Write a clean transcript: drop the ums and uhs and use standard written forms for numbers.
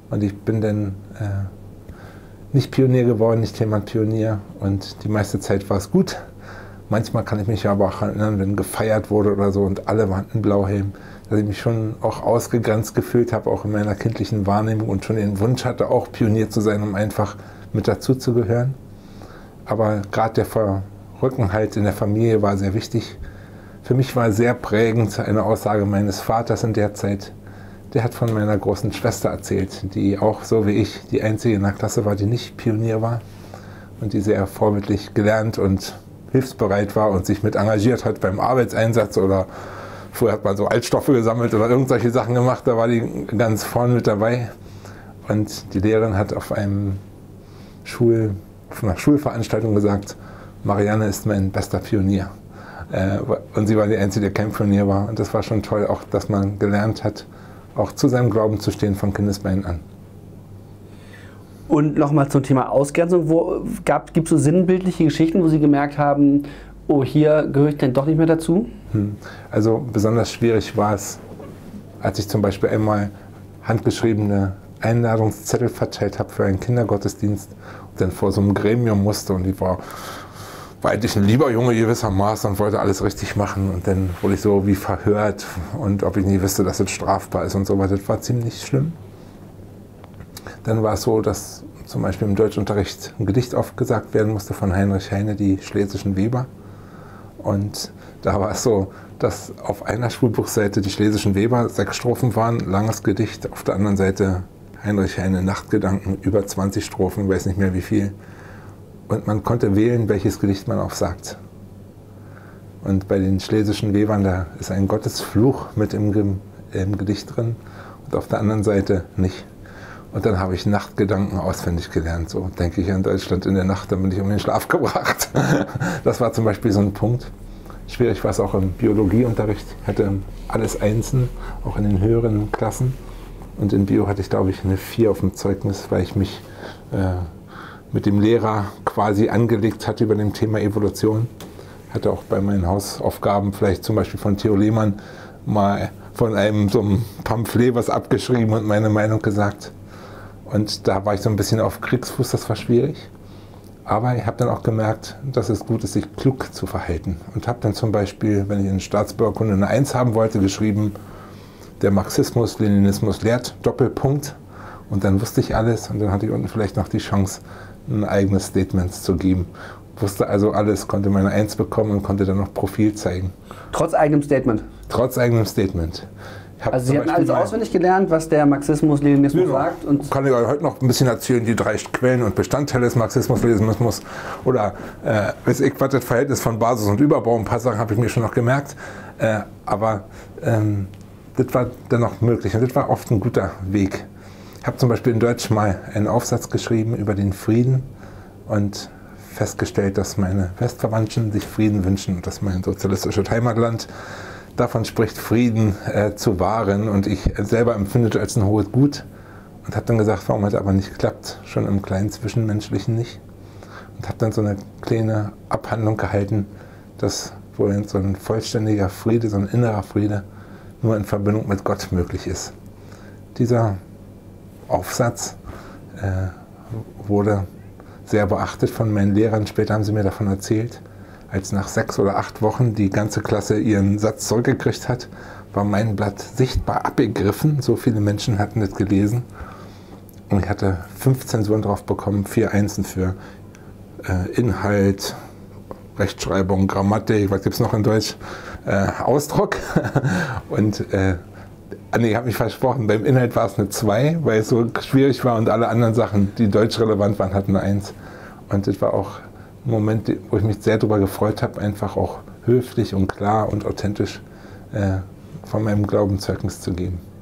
Und ich bin dann nicht Pionier geworden, nicht jemand Pionier. Und die meiste Zeit war es gut. Manchmal kann ich mich aber auch erinnern, wenn gefeiert wurde oder so und alle waren in Blauhelm, dass ich mich schon auch ausgegrenzt gefühlt habe, auch in meiner kindlichen Wahrnehmung und schon den Wunsch hatte, auch Pionier zu sein, um einfach mit dazu zu gehören. Aber gerade der Rückenhalt in der Familie war sehr wichtig. Für mich war sehr prägend eine Aussage meines Vaters in der Zeit. Der hat von meiner großen Schwester erzählt, die auch so wie ich die einzige in der Klasse war, die nicht Pionier war und die sehr vorbildlich gelernt und hilfsbereit war und sich mit engagiert hat beim Arbeitseinsatz oder früher hat man so Altstoffe gesammelt oder irgendwelche Sachen gemacht, da war die ganz vorne mit dabei. Und die Lehrerin hat auf einer Schulveranstaltung gesagt, Marianne ist mein bester Pionier. Und sie war die Einzige, die kein Pionier war. Und das war schon toll, auch dass man gelernt hat, auch zu seinem Glauben zu stehen von Kindesbeinen an. Und nochmal zum Thema Ausgrenzung. Gibt es so sinnbildliche Geschichten, wo Sie gemerkt haben, oh, hier gehöre ich denn doch nicht mehr dazu? Also besonders schwierig war es, als ich zum Beispiel einmal handgeschriebene Einladungszettel verteilt habe für einen Kindergottesdienst und dann vor so einem Gremium musste und ich war eigentlich ein lieber Junge gewissermaßen und wollte alles richtig machen und dann wurde ich so wie verhört und ob ich nie wüsste, dass es strafbar ist und so weiter. Das war ziemlich schlimm. Dann war es so, dass zum Beispiel im Deutschunterricht ein Gedicht aufgesagt werden musste von Heinrich Heine, die Schlesischen Weber. Und da war es so, dass auf einer Schulbuchseite die Schlesischen Weber 6 Strophen waren, langes Gedicht, auf der anderen Seite Heinrich Heine Nachtgedanken, über 20 Strophen, ich weiß nicht mehr wie viel. Und man konnte wählen, welches Gedicht man aufsagt. Und bei den Schlesischen Webern, da ist ein Gottesfluch mit im Gedicht drin und auf der anderen Seite nicht. Und dann habe ich Nachtgedanken auswendig gelernt. So denke ich an Deutschland in der Nacht, dann bin ich um den Schlaf gebracht. Das war zum Beispiel so ein Punkt. Schwierig war es auch im Biologieunterricht. Ich hatte alles Einsen, auch in den höheren Klassen. Und in Bio hatte ich, glaube ich, eine 4 auf dem Zeugnis, weil ich mich mit dem Lehrer quasi angelegt hatte über dem Thema Evolution. Hatte auch bei meinen Hausaufgaben vielleicht zum Beispiel von Theo Lehmann mal von so einem Pamphlet was abgeschrieben und meine Meinung gesagt. Und da war ich so ein bisschen auf Kriegsfuß, das war schwierig. Aber ich habe dann auch gemerkt, dass es gut ist, sich klug zu verhalten. Und habe dann zum Beispiel, wenn ich in Staatsbürgerkunde eine 1 haben wollte, geschrieben, der Marxismus, Leninismus lehrt, Doppelpunkt. Und dann wusste ich alles und dann hatte ich unten vielleicht noch die Chance, ein eigenes Statement zu geben. Wusste also alles, konnte meine 1 bekommen und konnte dann noch Profil zeigen. Trotz eigenem Statement? Trotz eigenem Statement. Also Sie hatten alles auswendig gelernt, was der Marxismus, Leninismus sagt? Und kann ich heute noch ein bisschen erzählen, die 3 Quellen und Bestandteile des Marxismus, Leninismus oder weiß ich, was das Verhältnis von Basis und Überbau, ein paar Sachen habe ich mir schon noch gemerkt. Aber das war dann noch möglich und das war oft ein guter Weg. Ich habe zum Beispiel in Deutsch mal einen Aufsatz geschrieben über den Frieden und festgestellt, dass meine Westverwandten sich Frieden wünschen und dass mein sozialistisches Heimatland davon spricht, Frieden zu wahren und ich selber empfinde das als ein hohes Gut und habe dann gesagt, warum hat das aber nicht geklappt, schon im kleinen Zwischenmenschlichen nicht und habe dann so eine kleine Abhandlung gehalten, dass wohl so ein vollständiger Friede, so ein innerer Friede nur in Verbindung mit Gott möglich ist. Dieser Aufsatz wurde sehr beachtet von meinen Lehrern, später haben sie mir davon erzählt. Als nach 6 oder 8 Wochen die ganze Klasse ihren Satz zurückgekriegt hat, war mein Blatt sichtbar abgegriffen. So viele Menschen hatten das gelesen. Und ich hatte 5 Zensuren drauf bekommen, 4 Einsen für Inhalt, Rechtschreibung, Grammatik, was gibt es noch in Deutsch? Ausdruck. Und nee, ich habe mich versprochen, beim Inhalt war es eine 2, weil es so schwierig war und alle anderen Sachen, die deutsch relevant waren, hatten eine 1. Und das war auch ein Moment, wo ich mich sehr darüber gefreut habe, einfach auch höflich und klar und authentisch von meinem Glauben Zeugnis zu geben.